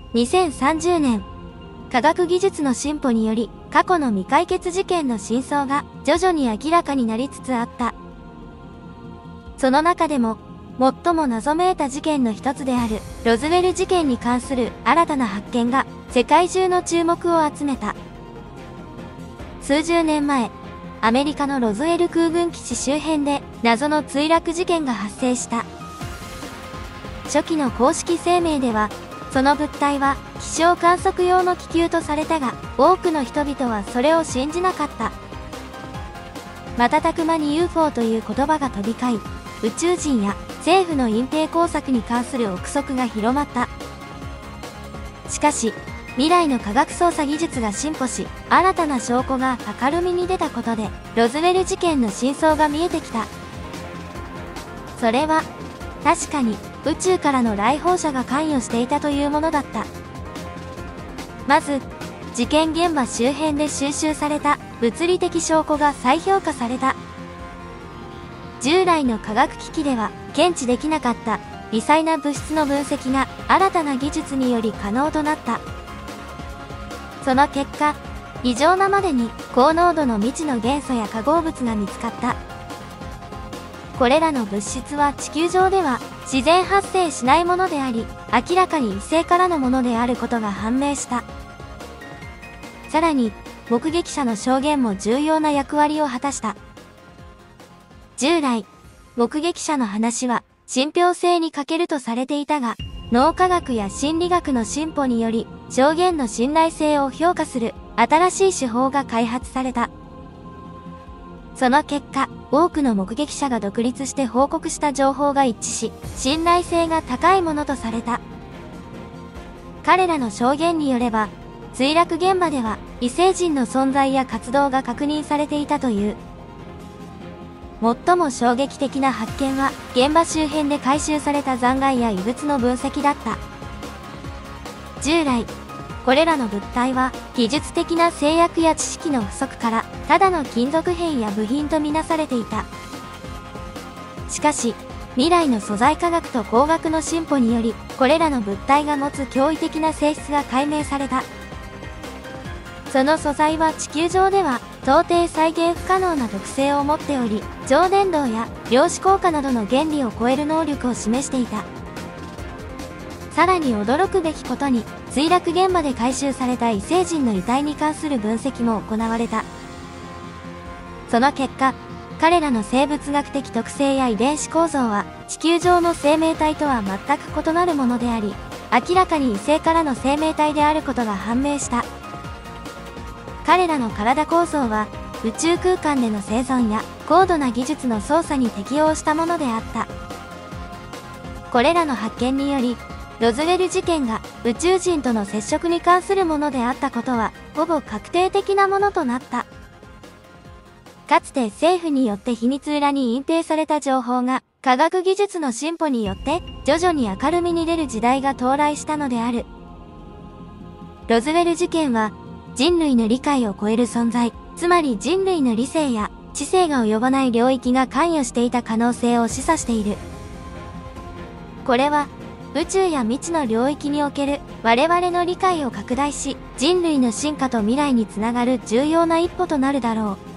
2030年、科学技術の進歩により過去の未解決事件の真相が徐々に明らかになりつつあった。その中でも最も謎めいた事件の一つであるロズウェル事件に関する新たな発見が世界中の注目を集めた。数十年前、アメリカのロズウェル空軍基地周辺で謎の墜落事件が発生した。初期の公式声明では、その物体は気象観測用の気球とされたが、多くの人々はそれを信じなかった。瞬く間に UFO という言葉が飛び交い、宇宙人や政府の隠蔽工作に関する憶測が広まった。しかし、未来の科学捜査技術が進歩し、新たな証拠が明るみに出たことで、ロズウェル事件の真相が見えてきた。それは、確かに宇宙からの来訪者が関与していたというものだった。まず、事件現場周辺で収集された物理的証拠が再評価された。従来の科学機器では検知できなかった微細な物質の分析が新たな技術により可能となった。その結果、異常なまでに高濃度の未知の元素や化合物が見つかった。これらの物質は地球上では自然発生しないものであり、明らかに異星からのものであることが判明した。さらに、目撃者の証言も重要な役割を果たした。従来、目撃者の話は信憑性に欠けるとされていたが、脳科学や心理学の進歩により、証言の信頼性を評価する新しい手法が開発された。その結果、多くの目撃者が独立して報告した情報が一致し、信頼性が高いものとされた。彼らの証言によれば、墜落現場では異星人の存在や活動が確認されていたという。最も衝撃的な発見は、現場周辺で回収された残骸や異物の分析だった。従来、これらの物体は技術的な制約や知識の不足から、ただの金属片や部品とみなされていた。しかし、未来の素材科学と工学の進歩により、これらの物体が持つ驚異的な性質が解明された。その素材は地球上では到底再現不可能な特性を持っており、超伝導や量子効果などの原理を超える能力を示していた。さらに驚くべきことに、墜落現場で回収された異星人の遺体に関する分析も行われた。その結果、彼らの生物学的特性や遺伝子構造は地球上の生命体とは全く異なるものであり、明らかに異星からの生命体であることが判明した。彼らの体構造は宇宙空間での生存や高度な技術の操作に適応したものであった。これらの発見により、ロズウェル事件が宇宙人との接触に関するものであったことは、ほぼ確定的なものとなった。かつて政府によって秘密裏に隠蔽された情報が、科学技術の進歩によって徐々に明るみに出る時代が到来したのである。ロズウェル事件は、人類の理解を超える存在、つまり人類の理性や知性が及ばない領域が関与していた可能性を示唆している。これは、宇宙や未知の領域における我々の理解を拡大し、人類の進化と未来につながる重要な一歩となるだろう。